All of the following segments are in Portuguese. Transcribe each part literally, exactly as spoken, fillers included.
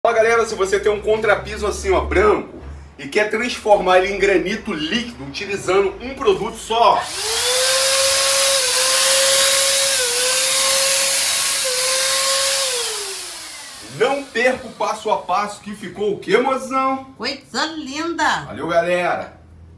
Fala galera, se você tem um contrapiso assim ó, branco e quer transformar ele em granito líquido utilizando um produto só, não perca o passo a passo que ficou o que, mozão? Coisa linda! Valeu galera!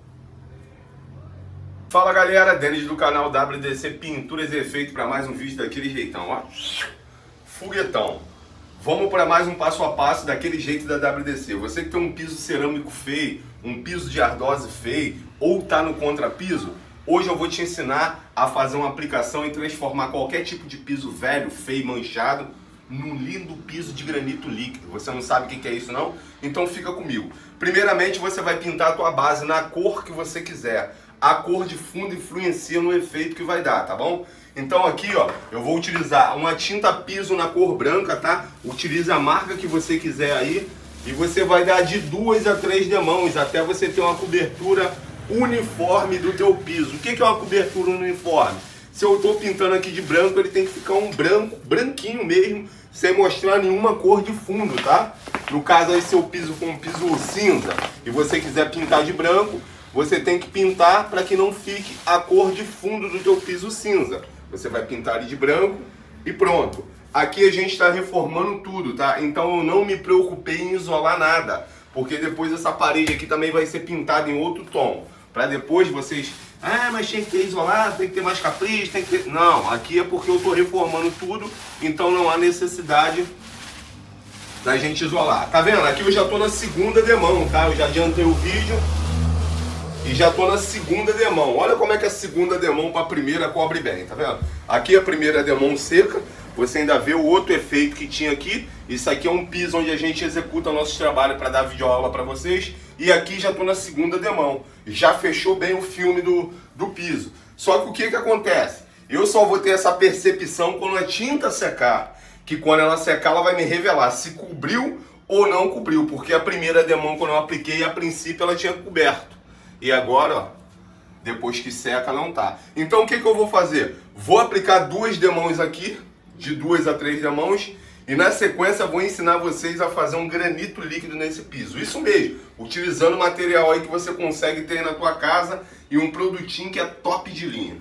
Fala galera, Denis do canal W D C Pinturas e Efeitos para mais um vídeo daquele jeitão, ó, foguetão. Vamos para mais um passo a passo daquele jeito da W D C. Você que tem um piso cerâmico feio, um piso de ardose feio ou tá no contrapiso, hoje eu vou te ensinar a fazer uma aplicação e transformar qualquer tipo de piso velho, feio, manchado num lindo piso de granito líquido. Você não sabe o que é isso não? Então fica comigo. Primeiramente você vai pintar a tua base na cor que você quiser. A cor de fundo influencia no efeito que vai dar, tá bom? Então aqui, ó, eu vou utilizar uma tinta piso na cor branca, tá? Utilize a marca que você quiser aí e você vai dar de duas a três demãos até você ter uma cobertura uniforme do teu piso. O que é uma cobertura uniforme? Se eu tô pintando aqui de branco, ele tem que ficar um branco, branquinho mesmo, sem mostrar nenhuma cor de fundo, tá? No caso aí, se o piso for um piso cinza e você quiser pintar de branco, você tem que pintar para que não fique a cor de fundo do teu piso cinza. Você vai pintar ele de branco e pronto. Aqui a gente está reformando tudo, tá? Então eu não me preocupei em isolar nada, porque depois essa parede aqui também vai ser pintada em outro tom. Para depois vocês, ah, mas tem que ter isolado, tem que ter mais capricho, tem que ter... Não, aqui é porque eu estou reformando tudo, então não há necessidade da gente isolar. Tá vendo? Aqui eu já estou na segunda demão, tá? Eu já adiantei o vídeo. E já tô na segunda demão. Olha como é que a segunda demão para a primeira cobre bem, tá vendo? Aqui a primeira demão seca, você ainda vê o outro efeito que tinha aqui. Isso aqui é um piso onde a gente executa o nosso trabalho para dar videoaula para vocês. E aqui já tô na segunda demão. Já fechou bem o filme do, do piso. Só que o que que acontece? Eu só vou ter essa percepção quando a tinta secar. Que quando ela secar, ela vai me revelar se cobriu ou não cobriu. Porque a primeira demão, quando eu apliquei, a princípio ela tinha coberto. E agora, ó, depois que seca, não tá. Então o que que eu vou fazer? Vou aplicar duas demãos aqui, de duas a três demãos, e na sequência vou ensinar vocês a fazer um granito líquido nesse piso. Isso mesmo, utilizando o material aí que você consegue ter na tua casa e um produtinho que é top de linha.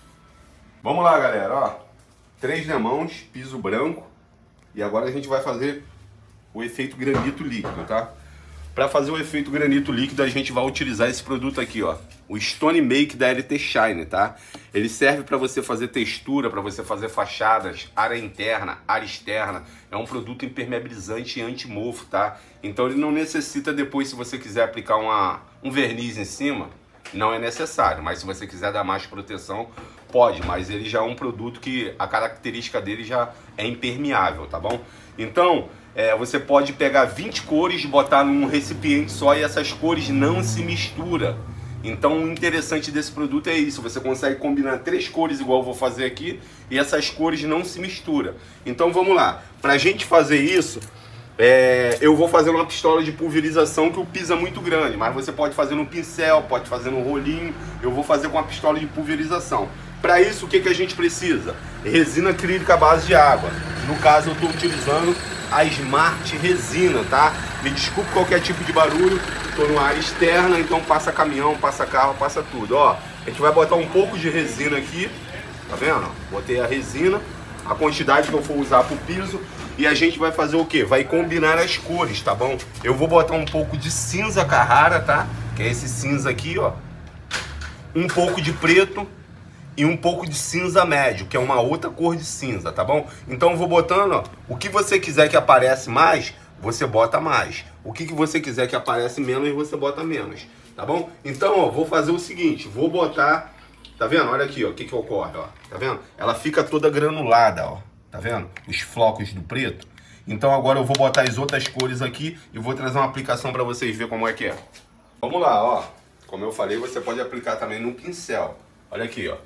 Vamos lá, galera, ó. Três demãos, piso branco, e agora a gente vai fazer o efeito granito líquido, tá? Para fazer o efeito granito líquido, a gente vai utilizar esse produto aqui, ó, o Stone Make da L T Shine, tá? Ele serve para você fazer textura, para você fazer fachadas, área interna, área externa. É um produto impermeabilizante e anti-mofo, tá? Então ele não necessita depois, se você quiser aplicar uma, um verniz em cima, não é necessário. Mas se você quiser dar mais proteção, pode. Mas ele já é um produto que a característica dele já é impermeável, tá bom? Então... É, você pode pegar vinte cores, botar num recipiente só e essas cores não se misturam. Então o interessante desse produto é isso, você consegue combinar três cores igual eu vou fazer aqui e essas cores não se misturam. Então vamos lá, pra gente fazer isso, é, eu vou fazer uma pistola de pulverização que o piso é muito grande, mas você pode fazer no pincel, pode fazer no rolinho, eu vou fazer com uma pistola de pulverização. Para isso o que, que a gente precisa? Resina acrílica à base de água, no caso eu estou utilizando a Smart Resina, tá? Me desculpe qualquer tipo de barulho, tô numa área externa, então passa caminhão, passa carro, passa tudo, ó. A gente vai botar um pouco de resina aqui, tá vendo? Botei a resina, a quantidade que eu for usar pro piso, e a gente vai fazer o quê? Vai combinar as cores, tá bom? Eu vou botar um pouco de cinza Carrara, tá? Que é esse cinza aqui, ó. Um pouco de preto e um pouco de cinza médio, que é uma outra cor de cinza, tá bom? Então eu vou botando, ó, o que você quiser que aparece mais, você bota mais. O que, que você quiser que aparece menos, você bota menos, tá bom? Então, ó, vou fazer o seguinte, vou botar, tá vendo? Olha aqui, ó, o que que ocorre, ó, tá vendo? Ela fica toda granulada, ó, tá vendo? Os flocos do preto. Então agora eu vou botar as outras cores aqui e vou trazer uma aplicação para vocês verem como é que é. Vamos lá, ó, como eu falei, você pode aplicar também no pincel. Olha aqui, ó.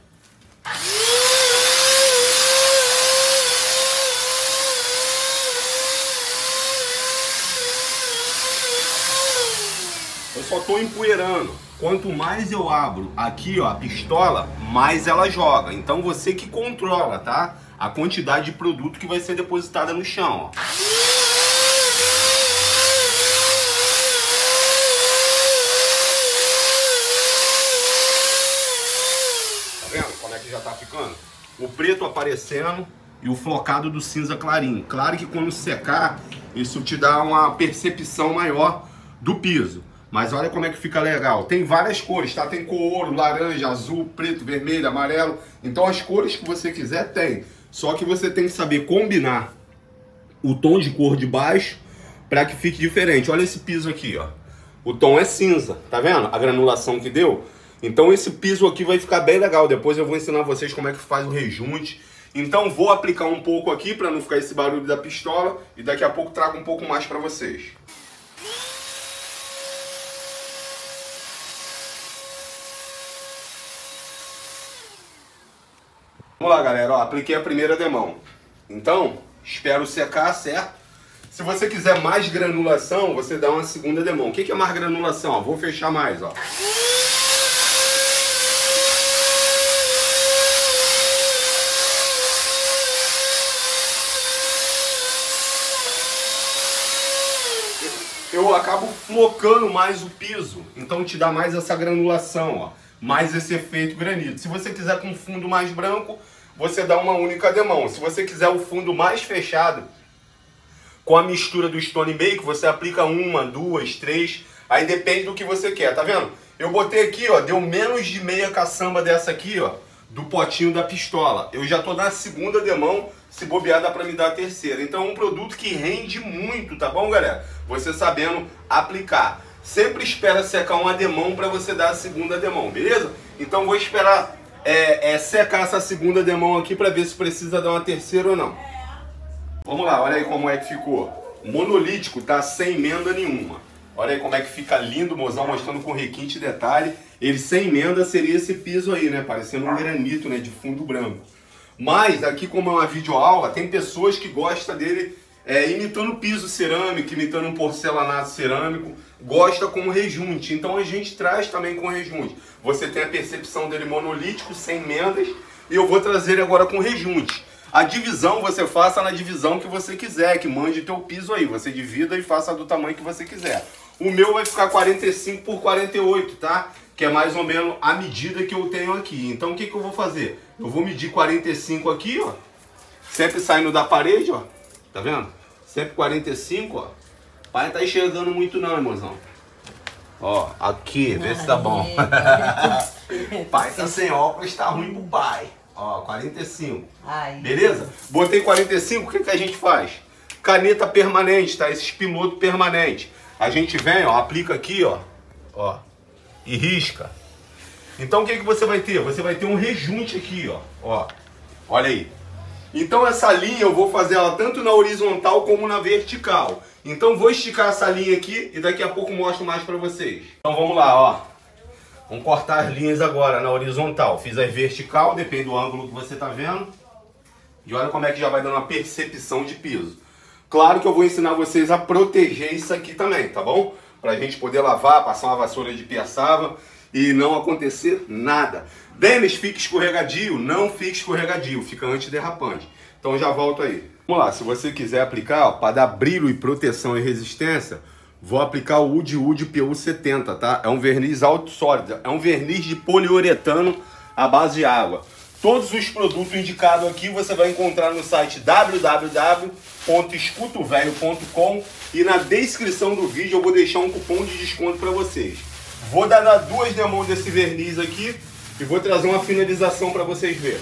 Eu só tô empoeirando. Quanto mais eu abro aqui, ó, a pistola, mais ela joga. Então você que controla, tá? A quantidade de produto que vai ser depositada no chão, ó. preto aparecendo e o flocado do cinza clarinho. Claro que quando secar, isso te dá uma percepção maior do piso. Mas olha como é que fica legal. Tem várias cores, tá? Tem couro, laranja, azul, preto, vermelho, amarelo. Então as cores que você quiser tem. Só que você tem que saber combinar o tom de cor de baixo para que fique diferente. Olha esse piso aqui, ó. O tom é cinza, tá vendo? A granulação que deu. Então esse piso aqui vai ficar bem legal. Depois eu vou ensinar vocês como é que faz o rejunte. Então vou aplicar um pouco aqui para não ficar esse barulho da pistola. E daqui a pouco trago um pouco mais para vocês. Vamos lá, galera. Ó, apliquei a primeira demão. Então, espero secar, certo? Se você quiser mais granulação, você dá uma segunda demão. O que é mais granulação? Ó, vou fechar mais, ó. Eu acabo flocando mais o piso, então te dá mais essa granulação, ó, mais esse efeito granito. Se você quiser com fundo mais branco, você dá uma única demão. Se você quiser o fundo mais fechado, com a mistura do Stone Bake, você aplica uma, duas, três, aí depende do que você quer, tá vendo? Eu botei aqui, ó, deu menos de meia caçamba dessa aqui, ó, do potinho da pistola. Eu já tô na segunda demão, se bobear dá pra me dar a terceira. Então é um produto que rende muito, tá bom, galera? Você sabendo aplicar. Sempre espera secar uma demão pra você dar a segunda demão, beleza? Então vou esperar é, é, secar essa segunda demão aqui pra ver se precisa dar uma terceira ou não. Vamos lá, olha aí como é que ficou. Monolítico, tá? Sem emenda nenhuma. Olha aí como é que fica lindo, o mozão mostrando com requinte e detalhe. Ele sem emenda seria esse piso aí, né? Parecendo um granito, né? De fundo branco. Mas aqui, como é uma videoaula, tem pessoas que gostam dele é, imitando piso cerâmico, imitando um porcelanato cerâmico. Gosta com rejunte. Então a gente traz também com rejunte. Você tem a percepção dele monolítico, sem emendas. E eu vou trazer ele agora com rejunte. A divisão você faça na divisão que você quiser, que mande teu piso aí. Você divida e faça do tamanho que você quiser. O meu vai ficar quarenta e cinco por quarenta e oito, tá? Que é mais ou menos a medida que eu tenho aqui. Então o que, que eu vou fazer? Eu vou medir quarenta e cinco aqui, ó. Sempre saindo da parede, ó. Tá vendo? Sempre quarenta e cinco, ó. Pai não tá enxergando muito não, irmãozão. Ó, aqui, vê se tá bom. Pai tá sem óculos, tá ruim pro pai. Ó, quarenta e cinco. Ai. Beleza? Botei quarenta e cinco, o que, que a gente faz? Caneta permanente, tá? Esses pilotos permanentes. A gente vem, ó, aplica aqui, ó. Ó. E risca. Então o que, que você vai ter? Você vai ter um rejunte aqui, ó. Ó. Olha aí. Então essa linha eu vou fazer ela tanto na horizontal como na vertical. Então vou esticar essa linha aqui e daqui a pouco mostro mais pra vocês. Então vamos lá, ó. Vamos cortar as linhas agora na horizontal. Fiz a vertical, depende do ângulo que você tá vendo. E olha como é que já vai dando uma percepção de piso. Claro que eu vou ensinar vocês a proteger isso aqui também, tá bom? Pra gente poder lavar, passar uma vassoura de piaçava e não acontecer nada. Denis, fica escorregadio? Não fica escorregadio, fica antiderrapante. Então já volto aí. Vamos lá, se você quiser aplicar, para dar brilho e proteção e resistência, vou aplicar o Wood Wood P U setenta, tá? É um verniz alto sólido, é um verniz de poliuretano à base de água. Todos os produtos indicados aqui você vai encontrar no site w w w ponto escuto velho ponto com e na descrição do vídeo eu vou deixar um cupom de desconto para vocês. Vou dar duas demãos desse verniz aqui e vou trazer uma finalização para vocês verem.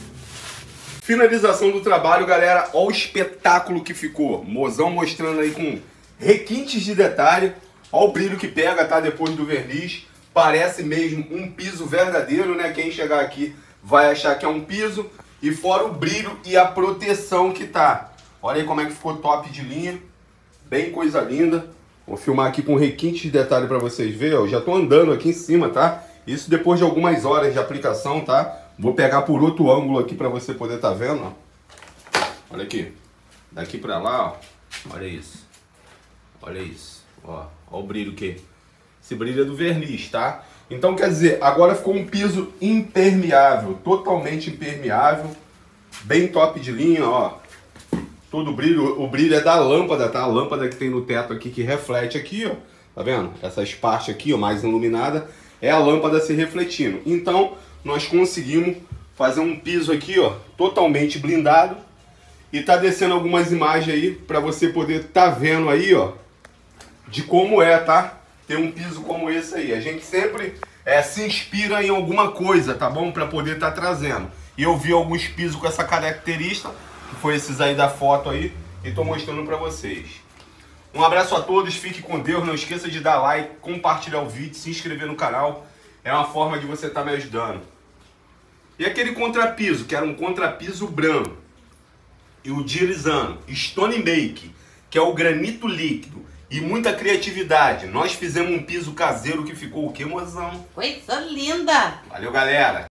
Finalização do trabalho, galera. Olha o espetáculo que ficou. Mozão mostrando aí com requintes de detalhe. Olha o brilho que pega, tá? Depois do verniz. Parece mesmo um piso verdadeiro, né? Quem chegar aqui vai achar que é um piso. E fora o brilho e a proteção que tá. Olha aí como é que ficou top de linha. Bem coisa linda. Vou filmar aqui com requinte de detalhe para vocês verem. Eu já tô andando aqui em cima, tá? Isso depois de algumas horas de aplicação, tá? Vou pegar por outro ângulo aqui para você poder tá vendo, ó. Olha aqui. Daqui para lá, ó. Olha isso. Olha isso. Ó, ó o brilho que... Esse brilho é do verniz, tá? Então, quer dizer, agora ficou um piso impermeável. Totalmente impermeável. Bem top de linha, ó. Todo o brilho, o brilho é da lâmpada, tá? A lâmpada que tem no teto aqui, que reflete aqui, ó. Tá vendo? Essas partes aqui, ó, mais iluminada, é a lâmpada se refletindo. Então, nós conseguimos fazer um piso aqui, ó, totalmente blindado. E tá descendo algumas imagens aí para você poder tá vendo aí, ó, de como é, tá? Ter um piso como esse aí. A gente sempre é, se inspira em alguma coisa, tá bom? Para poder tá trazendo. E eu vi alguns pisos com essa característica, que foi esses aí da foto aí, e tô mostrando para vocês. Um abraço a todos, fique com Deus, não esqueça de dar like, compartilhar o vídeo, se inscrever no canal. É uma forma de você estar tá me ajudando. E aquele contrapiso, que era um contrapiso branco, e utilizando Stone Make, que é o granito líquido, e muita criatividade. Nós fizemos um piso caseiro que ficou o quê, mozão? Coisa linda! Valeu, galera!